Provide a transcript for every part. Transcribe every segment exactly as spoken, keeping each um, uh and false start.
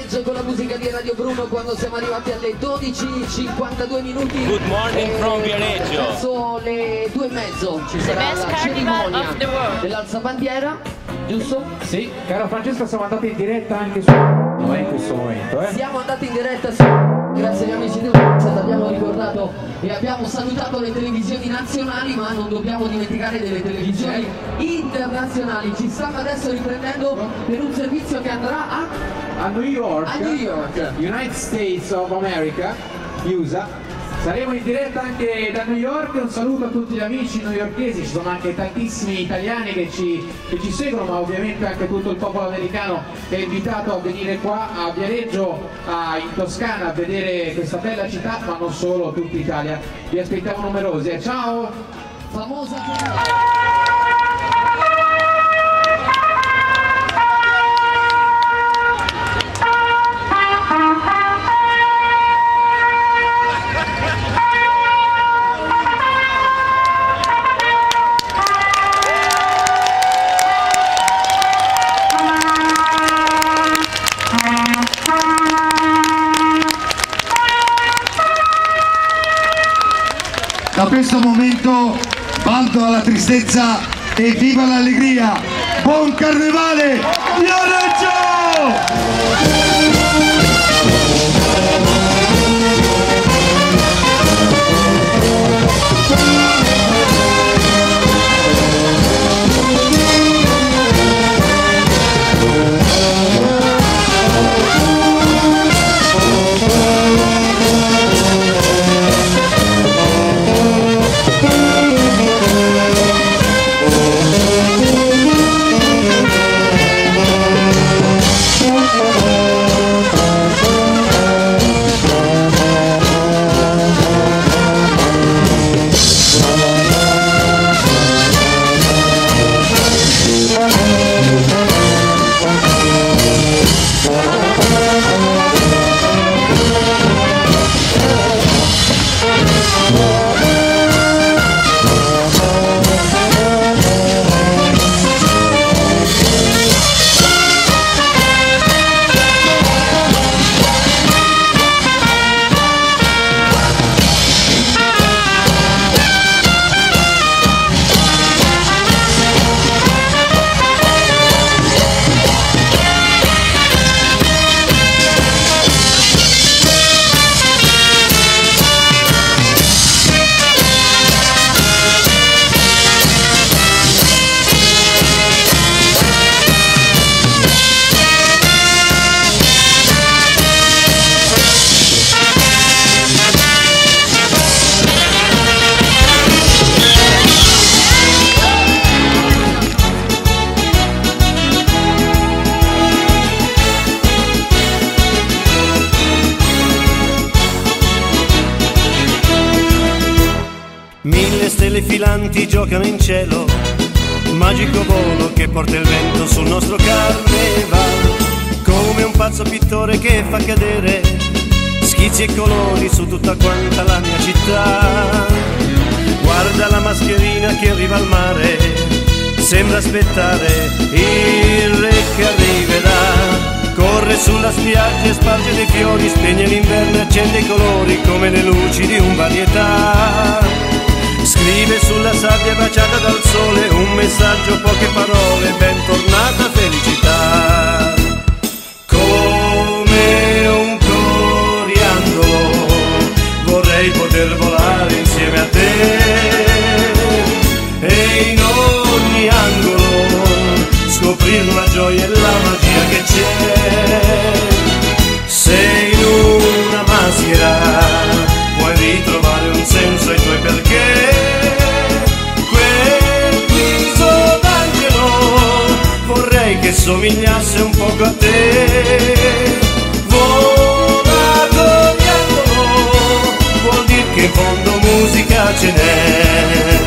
Viareggio con la musica di Radio Bruno quando siamo arrivati alle dodici e cinquantadue minuti. Good morning from Viareggio. Verso le due e mezzo ci sarà la cerimonia dell'alzabandiera, giusto? Sì, caro Francesco, siamo andati in diretta anche su no, in questo momento, eh? Siamo andati in diretta su grazie agli amici di Ursa, abbiamo ricordato e abbiamo salutato le televisioni nazionali, ma non dobbiamo dimenticare delle televisioni internazionali. Ci stanno adesso riprendendo per un servizio che andrà a, a New York, a New York, United States of America, U S A. Saremo in diretta anche da New York. Un saluto a tutti gli amici newyorkesi, ci sono anche tantissimi italiani che ci, che ci seguono, ma ovviamente anche tutto il popolo americano che è invitato a venire qua a Viareggio, a, in Toscana, a vedere questa bella città, ma non solo, tutta Italia. Vi aspettiamo numerosi, eh. Ciao! Famosa Da questo momento bando alla tristezza e viva l'allegria! Buon carnevale! Viareggio! Mille stelle filanti giocano in cielo, magico volo che porta il vento sul nostro carnevale, come un pazzo pittore che fa cadere schizzi e colori su tutta quanta la mia città. Guarda la mascherina che arriva al mare, sembra aspettare il re che arriverà. Corre sulla spiaggia e sparge dei fiori, spegne l'inverno e accende i colori come le luci di un varietà. Scrive sulla sabbia baciata dal sole un messaggio, poche parole, bentornata felicità. Come un coriandolo vorrei poter volare insieme a te, e in ogni angolo scoprire la gioia e la magia che c'è. Se in una maschera puoi ritrovare un senso ai tuoi perché, che somigliasse un poco a te. Vola coriandolo, vuol dire che in fondo musica ce n'è.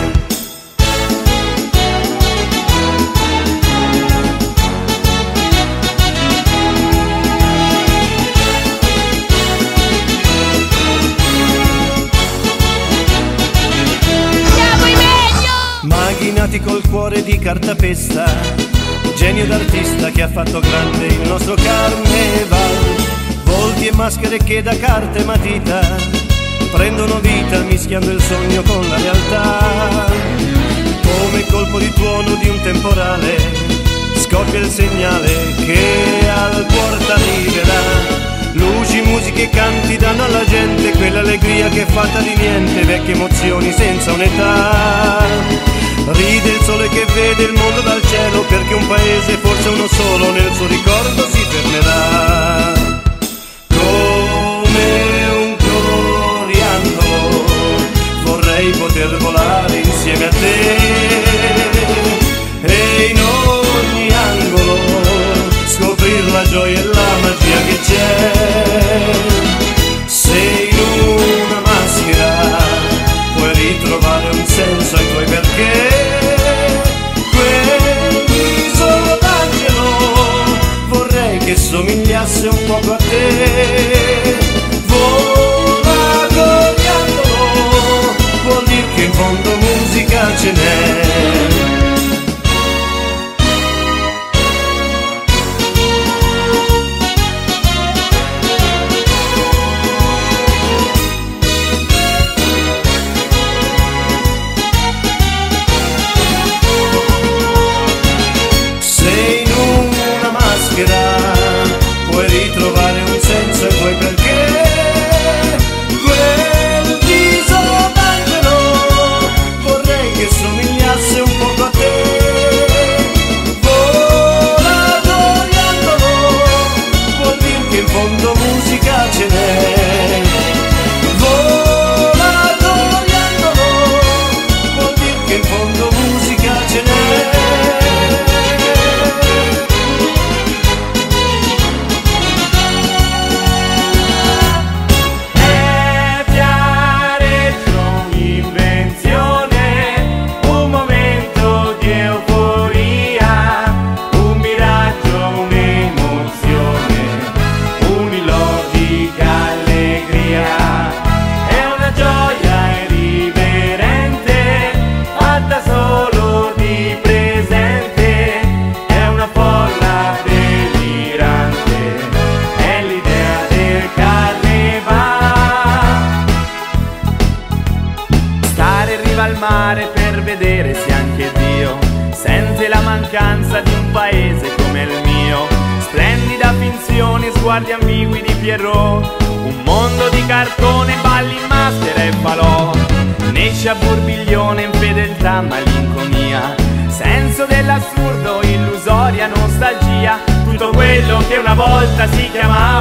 Macchinati col cuore di cartapesta, genio d'artista che ha fatto grande il nostro carneval. maschere che da carta e matita prendono vita mischiando il sogno con la realtà. Come colpo di tuono di un temporale scoppia il segnale che al cuore arriverà. Luci, musiche e canti danno alla gente quell'allegria che è fatta di niente, vecchie emozioni senza un'età. Ride il sole che vede il mondo dal cielo, perché un paese, forse uno solo, nel suo ricordo si fermerà. Come un coriandolo vorrei poter volare insieme a te, e in ogni angolo scoprir la gioia e la magia che c'è. Se in una maschera puoi ritrovare un senso ai tuoi perché, quel viso d'angelo vorrei che somigliasse un poco a te. Vola coriandolo, vuol dire che in fondo musica ce n'è. Puoi ritrovare un senso e poi perché, quel viso d'angelo vorrei che somigliasse un poco a te. Vola coriandolo, vuol dire che in fondo musica ce n'è. Vola coriandolo, vuol dire che in fondo musica ce n'è. Al mare per vedere se anche Dio sente la mancanza di un paese come il mio. Splendida finzione, sguardi ambigui di Pierrot, un mondo di cartone, balli in maschera e falò. Nesce a burbiglione, infedeltà, malinconia, senso dell'assurdo, illusoria nostalgia, tutto quello che una volta si chiamava